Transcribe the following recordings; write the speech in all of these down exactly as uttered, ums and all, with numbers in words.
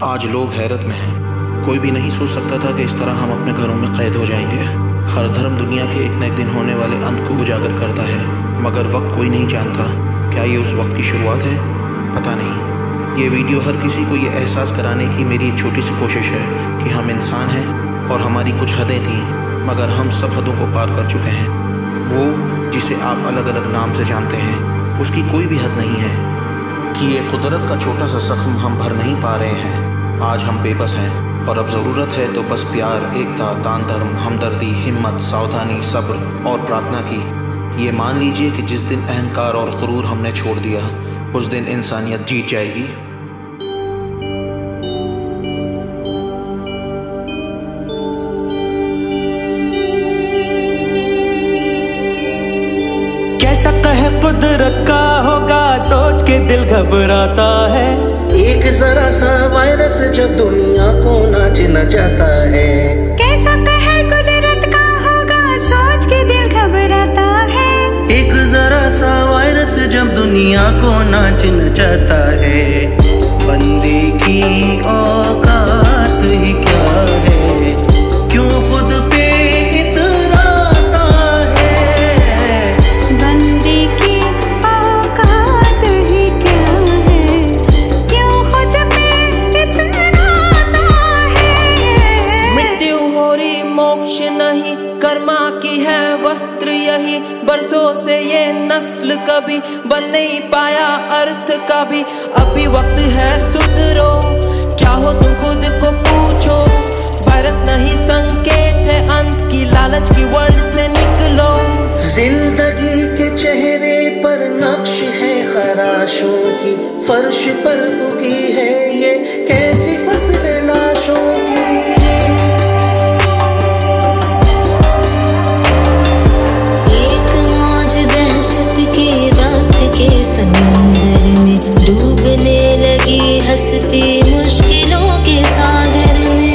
आज लोग हैरत में हैं। कोई भी नहीं सोच सकता था कि इस तरह हम अपने घरों में कैद हो जाएंगे। हर धर्म दुनिया के एक न एक दिन होने वाले अंत को उजागर करता है, मगर वक्त कोई नहीं जानता। क्या ये उस वक्त की शुरुआत है? पता नहीं। ये वीडियो हर किसी को ये एहसास कराने की मेरी एक छोटी सी कोशिश है कि हम इंसान हैं और हमारी कुछ हदें थीं, मगर हम सब हदों को पार कर चुके हैं। वो जिसे आप अलग अलग नाम से जानते हैं, उसकी कोई भी हद नहीं है कि ये कुदरत का छोटा सा जख्म हम भर नहीं पा रहे हैं। आज हम बेबस हैं और अब ज़रूरत है तो बस प्यार, एकता, दान धर्म, हमदर्दी, हिम्मत, सावधानी, सब्र और प्रार्थना की। ये मान लीजिए कि जिस दिन अहंकार और गुरूर हमने छोड़ दिया, उस दिन इंसानियत जीत जाएगी। कैसा कहर कुदरत का होगा, सोच के दिल घबराता है। एक जरा सा वायरस जब दुनिया को नाच नचाता है। कैसा कहर कुदरत का होगा, सोच के दिल घबराता है। एक जरा सा वायरस जब दुनिया को नाच नचाता है। बंदे की औकात ही क्या है, क्यों खुद पे इतराता है। बंदे की औकात ही क्या है, क्यों खुद पे इतराता है। मृत्यु हो रही मोक्ष नहीं, कर्मा की है वस्त्र यही। बरसों से ये नस्ल कभी बन नहीं पाया अर्थ का भी। अभी वक्त है सुधरो, क्या हो तुम खुद को पूछो। वायरस नहीं संकेत है अंत की, लालच की वर्ल्ड से निकलो। जिंदगी के चेहरे पर नक्श है खराशों की, फर्श पर उगी है ये कैसी फसल लाशों की। एक मौज दहशत के वक्त के समंदर में डूबने लगी हंसती मुश्किलों के सागर में।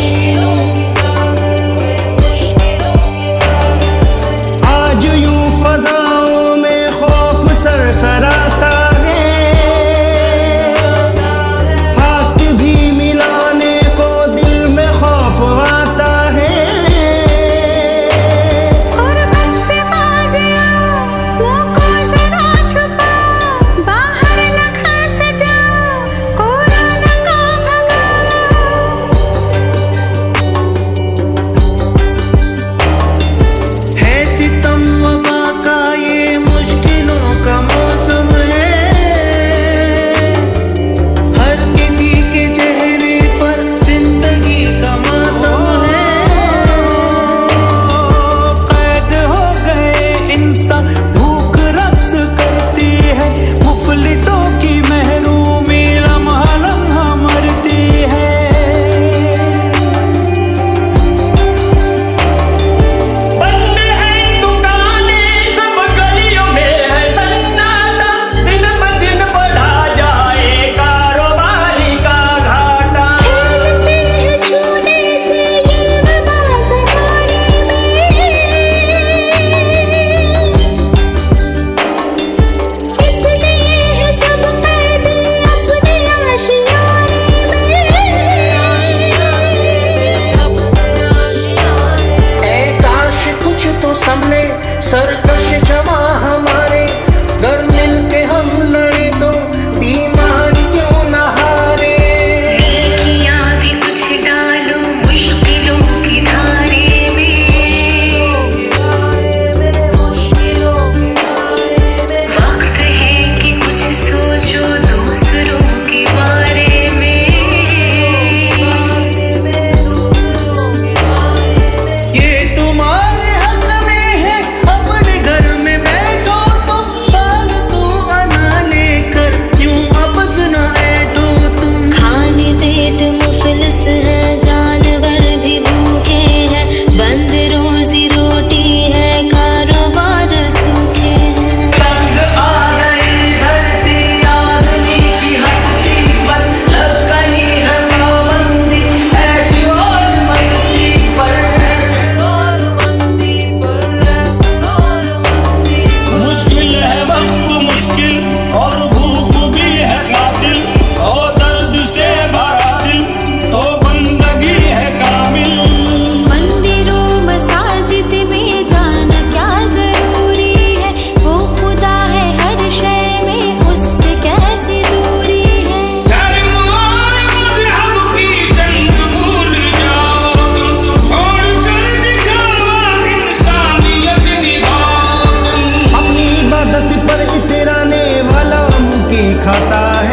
आज यूं फजाओं में खौफ सरसराता है, हाथ भी मिलाने को दिल में खौफ आता है। गुर्बत से बाज आओ, मुँह को जरा छुपाओ, बाहर न घर से जाओ, कोरोना है।